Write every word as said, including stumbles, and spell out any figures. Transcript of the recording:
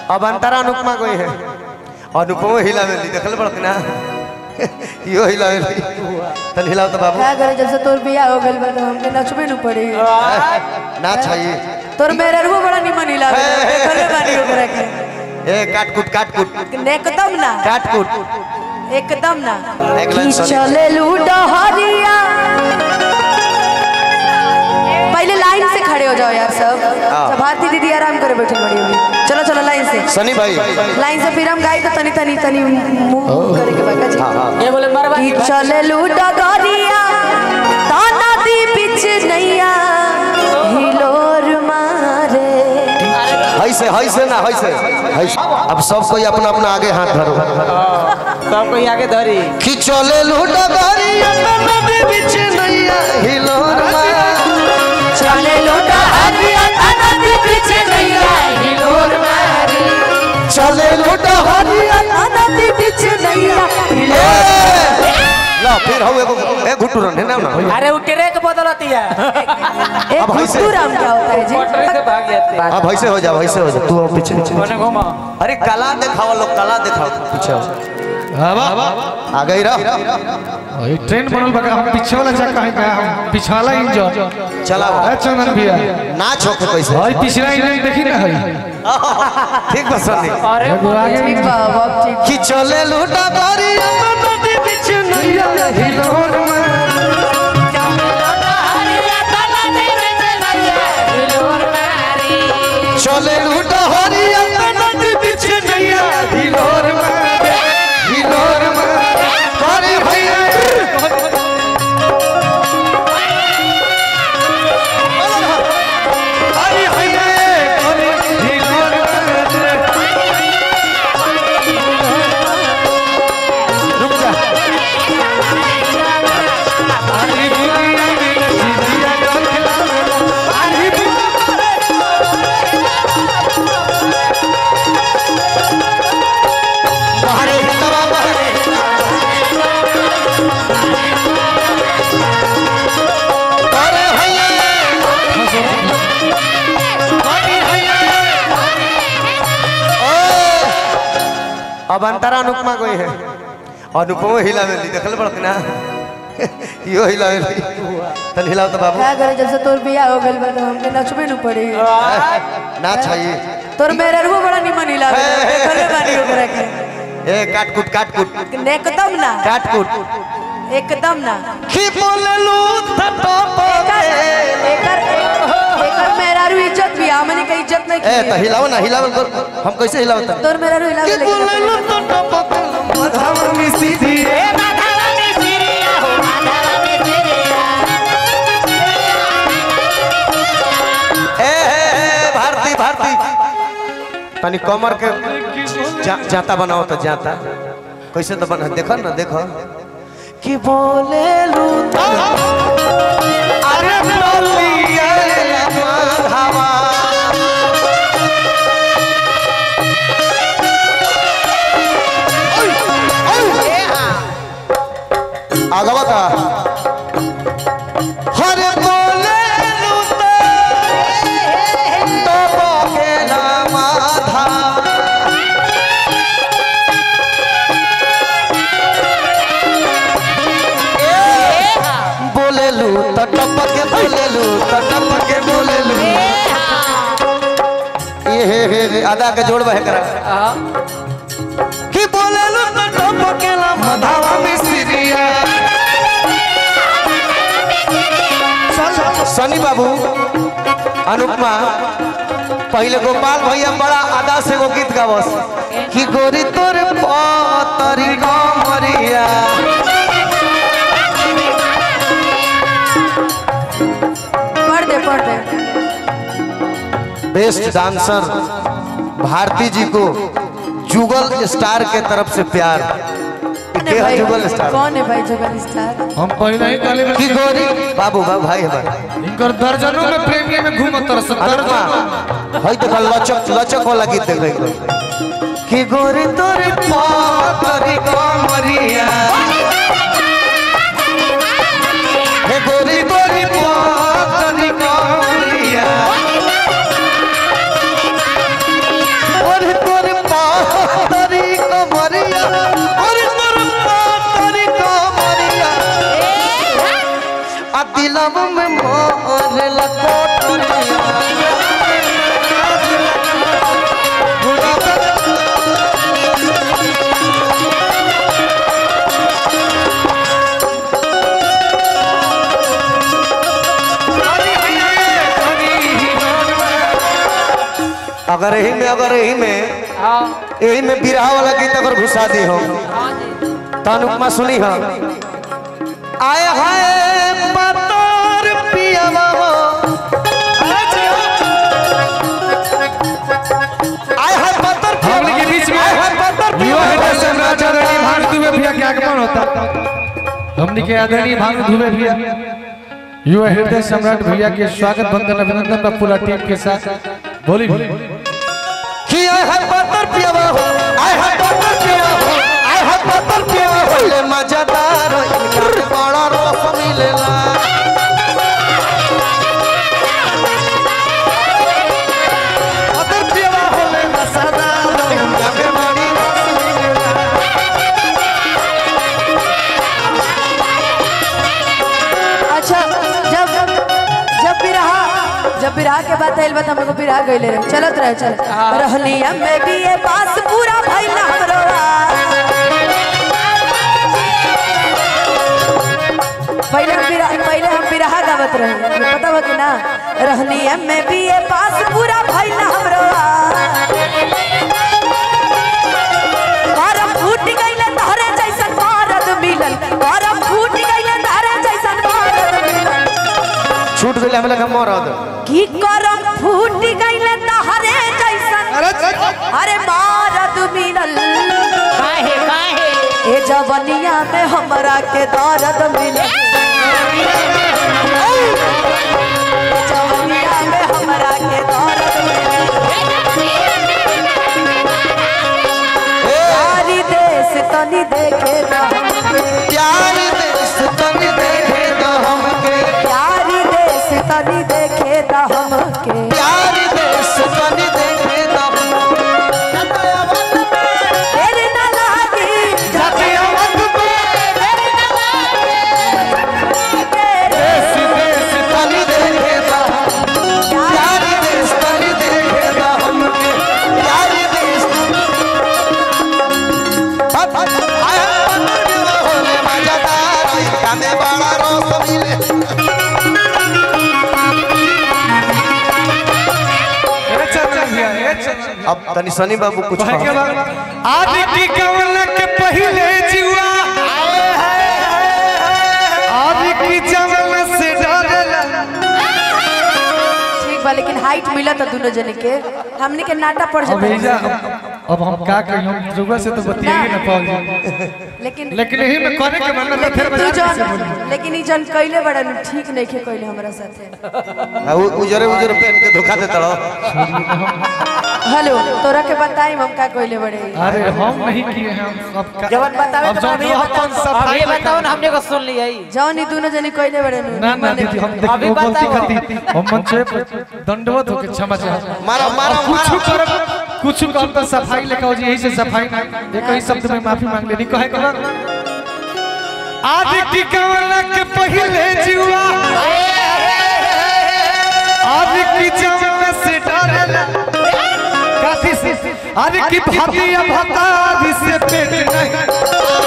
अब अंतरा अनुपमा कोई है अनुपमा हिला में देखल पड़ती ना यो हिला में तन हिलाओ तो बाबू क्या करे जब से तोर बियाह हो गइल बा तो हमके नचबे न पड़ी ना चाहिए तोर मेरे रुआ बड़ा निमन हिला देखले बानी ओकरा के ए काट कुट काट कुट एकदम ना काट कुट एकदम ना एक लाइन सुन चले लूटा हरिया पहले लाइन से खड़े हो जाओ यार सब सब भारती दीदी आराम करे बैठे बड़ी होगी चलो चलो लाइन से सनी भाई लाइन से फिर हम गाई तो तनी तनी तनी मुंह करे के बाका जी हां हां ये बोले मरवा कि चले लूटा गरिया ताना दी बीच नैया हिलोर मारे हई से हई से ना हई से हई अब सब कोई अपना अपना आगे हाथ धरो सब कोई आगे धरी कि चले लूटा गरिया ताना दी बीच नैया हिलोर मारे चले लूटा हरिया ताना दी बीच नैया हिलोर मारे चले लूटा हरिया ताना दी बीच नैया ला फिर हो एगो ए घुटू रन है ना ना अरे वो ट्रैक बदलती है एक घुटू राम क्या होता है जी पटरी से भाग जाते हैं अब ऐसे हो जा ऐसे हो जा तू आओ पीछे कोने घुमा अरे कला दिखाओ लोग कला दिखाओ पीछे हो आ गई रह ये ट्रेन बनल बका हम पीछे वाला जा कहीं का हम पिछवाला इंजन चला ए चंदन भैया नाच हो के कैसे भाई पिछला इंजन देखी ना है ठीक बस सनी अरे ठीक बा बाप ठीक कि चले लूटा गरिया नदी बीच नैया हिलोर में चले लूटा हरिया नदी बीच नैया हिलोर में हिलोर में अरे भैया अरे भैया अरे हिलोर में रुक जा अरे भैया जिया डाल अरे बाहर तवा बाहर अरे भैया अरे भैया अब अंतरा अनुपमा कोई है अनुपमा हिला में देखल पड़ती ना यो हिला में तन हिलाओ तो बाबू क्या करे जब से तोर बियाह हो गइल बा तो हमके नचबे न पड़ी ना चाहिए तोर मेरे रुआ बड़ा निमन हिला देखले बानी ओकरा के ए काट कुट काट कुट एकदम ना काट कुट एकदम ना की बोललू एकर एकर एकर मेरा रु इज्जत भी हमनी के इज्जत नहीं ए की तो हिलाओ ना हिलाओ हम कैसे हिलाओ तोर मेरा रु हिला की बोललू तो टपक मधावा में सीधी ए माधवा में सिरिया हो माधवा में सिरिया ए भारती भारती तनी कमर के जा, जाता बनाओ तो जाता कैसे तो बना देखो ना देखो कि बोले लू अरे बोलिए माधवा आगवा का हरे बोले लू तो बोके ना माधा बोलेलू तो टपके बोलेलू तो टपके बोलेलू ये हे हे हे आधा के जोड़ बहे करा कि बोलेलू तो टपके ला मधावा में सिरिया सनी बाबू अनुपमा पहले गोपाल भैया बड़ा आदा से वो गीत गावस कि गोरी तोरे पतरी कमरिया पढ़ दे पढ़ दे बेस्ट डांसर भारती जी को जुगल स्टार के तरफ से प्यार कौन है भाई जुगल स्टार कौन है भाई जुगल स्टार हम पहले ही काले में की गोरी बाबू बाबू भाई हमारे इनकर दर्जनों में प्रेमी में घूमत तरस अनुपमा हई देखो लचक लचक वाला गीत देखो कि गोरी तोरे पतरी कमरिया हे गोरी तोरी पतरी कमरिया और तोरे दिलवा में मोर लकोटरिया अगर यही में अगर यही में यही में बिरहा वाला गीत अगर घुसा दी हो तो अनुपमा सुनी हो आए हाय पतर पियावा हो आए हाय पतर हम के बीच में आए हाय पतर युवा पियावा हृदय सम्राट आदरणीय भानु दुबे भैया के आगमन होता हमने के आदरणीय भानु दुबे भैया युवा हृदय सम्राट भैया के स्वागत वंदन अभिनंदन का पूरा टीम के साथ बोली कि आए हाय पतर पियावा हो आए हाय पतर पियावा हो आए हाय पतर पियावा हो ले मजेदार इनका बड़ा रस मिलेला पतर पियावा हो ले मजेदार इनका बड़ी रस मिलेला अच्छा जब जब बिरहा जब बिरहा के बात आइल बात हमको बिरहा गइले रहे चलत रहे चल रहलिया में भी ये पास पूरा भइला हमरो पहले हम बिरहा पहले हम बिरहा गावत रहे पता बा कि ना रहलिया में भी ये पास पूरा भइला हमरो करम फूट गइले तहरे जैसन मरद मिलल करम फूट गइले तहरे जैसन मरद मिलल छूट गइले हम लगा मरद की करम फूट गइले तहरे जैसन अरे मारद मिलल काहे काहे ए जवनिया में हमरा के दर्द मिलल जवनिया में हमरा के दर्द मिलल प्यारी देश तनी देखे ना प्यार देश तनी देखे तो हमके प्यारी देश तनी देखे ना हमके प्यार देश तनी देखे तो तेरे ना लागी जाते अवध पे तेरे ना लागी तेरे देश देश तनी देखे तो प्यार देश तनी देखे तो हमके प्यार देश अब आया होले मजेदार इनका में बड़ा रस मिले अब तनी सनी बाबू कुछ कहे के बाद आज की कवन के पहले जुआ आज की जवन से डरला ठीक बा लेकिन हाइट मिला था दोनों जने के हमने के नाटा पड़ अब जाता भैया अब हम का कहीं हम जुआ से तो बतियाएंगे ना पाओगे लेकिन लेकिन यही में करे के मन में फिर तू बाजार से जन बोली लेकिन ई जन कइले बड़न ठीक नहीं के कइले हमरा साथे उजरे उजरे पहन के धोखा देता रहो हेलो तोरा के बताई हम का कइले बड़े अरे हम नहीं किए हैं हम अब का जवन बतावे अब तो जौन अभी अपन बताओ सफाई अभी बताओ ना हमने को सुन लिया ही जौन ई दोनों जने कइले बड़े ना ना दीदी हम देख अभी वो गलती बताओ। करती हम मन से दंडवत होके क्षमा चाहते मारो मारो कुछ मारो कर कुछ कर तो सफाई लेकर जी यही से सफाई ना एक ही शब्द में माफी मांग लेनी कहे के आज की कवना के पहले जुआ आज की जवन से डरला काठी से आज की भातिया भता से पेट नहीं